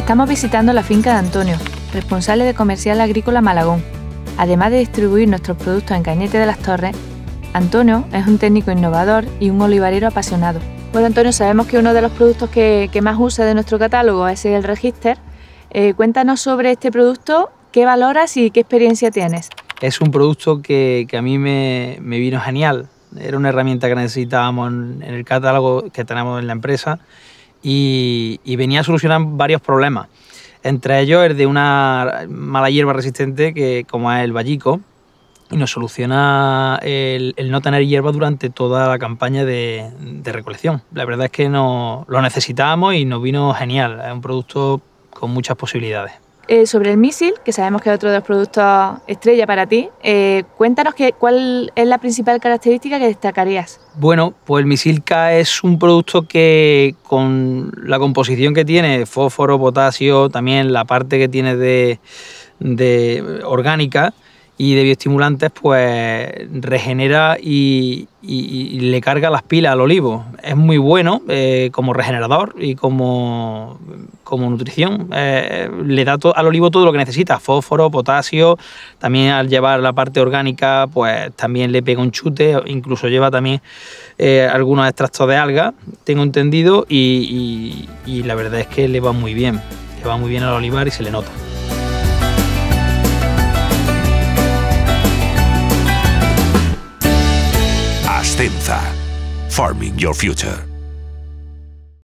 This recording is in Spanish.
Estamos visitando la finca de Antonio, responsable de Comercial Agrícola Malagón. Además de distribuir nuestros productos en Cañete de las Torres, Antonio es un técnico innovador y un olivarero apasionado. Bueno, Antonio, sabemos que uno de los productos que más usa de nuestro catálogo es el Register. Cuéntanos sobre este producto, qué valoras y qué experiencia tienes. Es un producto que a mí me vino genial. Era una herramienta que necesitábamos en el catálogo que tenemos en la empresa y venía a solucionar varios problemas. Entre ellos el de una mala hierba resistente que como es el vallico, y nos soluciona el no tener hierba durante toda la campaña de recolección. La verdad es que lo necesitábamos y nos vino genial. Es un producto con muchas posibilidades. Sobre el Mísil, que sabemos que es otro de los productos estrella para ti, cuéntanos cuál es la principal característica que destacarías. Bueno, pues el Mísil K es un producto que con la composición que tiene, fósforo, potasio, también la parte que tiene de orgánica y de bioestimulantes, pues regenera y le carga las pilas al olivo. Es muy bueno como regenerador y como nutrición. Le da al olivo todo lo que necesita, fósforo, potasio. También al llevar la parte orgánica, pues también le pega un chute, incluso lleva también algunos extractos de algas, tengo entendido, y la verdad es que le va muy bien. Le va muy bien al olivar y se le nota. Ascenza. Farming your future.